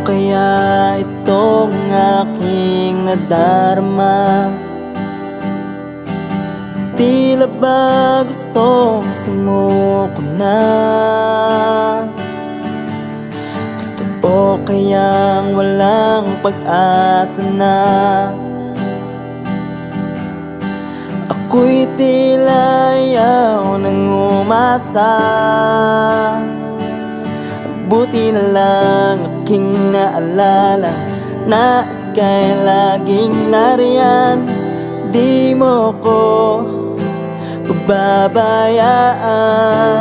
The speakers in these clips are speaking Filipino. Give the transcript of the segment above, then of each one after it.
kaya itong aking nadarama? Tila ba gustong sumuko na? Totoo kayang walang pag-asa na? Ako'y tila ayaw nang umasa. Buti na lang aking naalala na ika'y laging nariyan. Di mo ko pababayaan.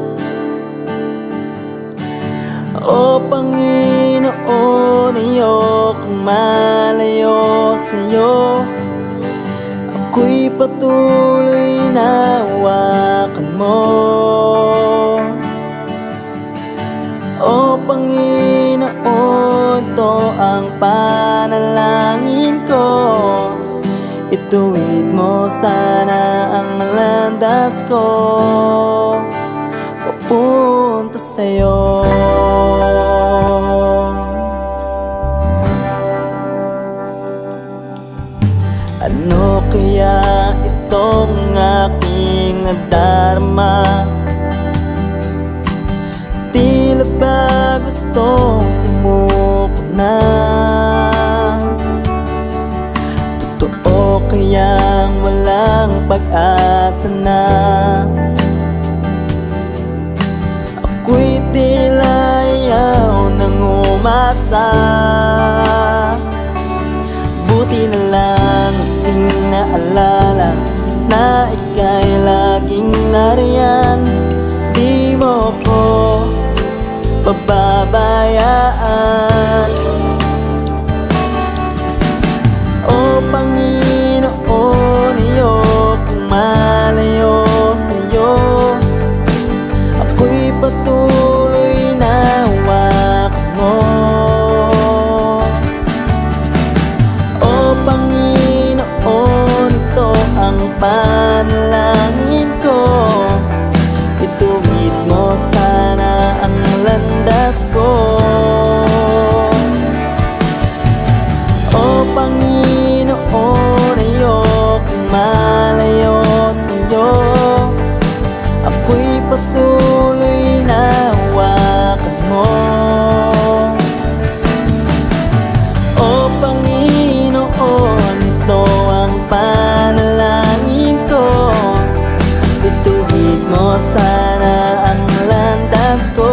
O Panginoon, ayokong malayo sa'yo. Ako'y patuloy na hawakan mo. O Panginoon, ito ang panalangin ko. Ituwid mo sana ang landas ko papunta sa'yo. Ano kaya itong aking nadarama? Tila ba gustong sumuko na? Totoo kayang walang pag-asa na? Ako'y tila ayaw nang umasa. Buti na lang aking naalala na ika'y laging nariyan. Di mo ko pababayaan. O Panginoon, ayokong malayo sa'yo. Ako'y patuloy na hawakan mo. O Panginoon, ito ang panalangin ko. Ituwid mo sana ang landas ko. O Panginoon, ayokong malayo sa'yo. Ako'y patuloy na hawakan mo. O Panginoon, ito ang panalangin ko. Ituwid mo sana ang landas ko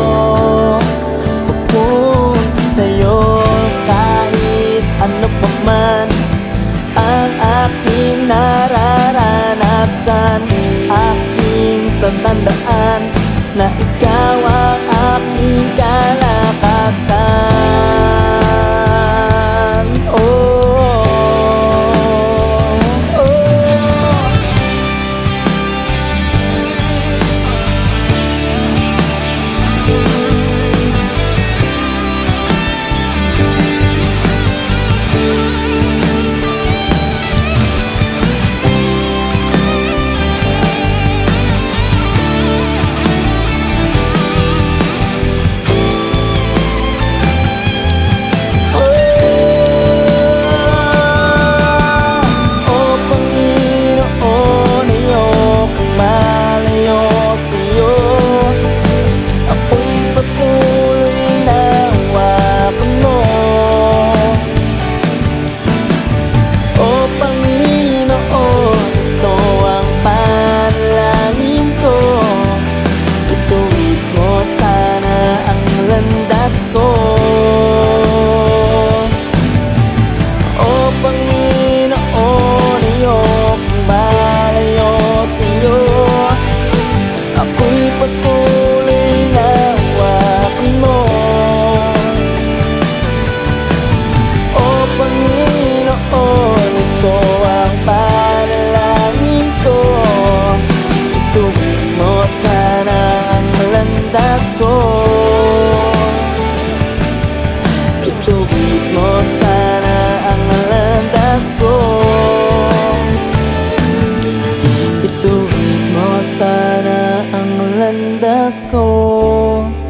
papunta sa'yo. Kahit ano pa man ang aking nararanasan, aking tatandaan na ikaw ang aking kalakasan. landas ko.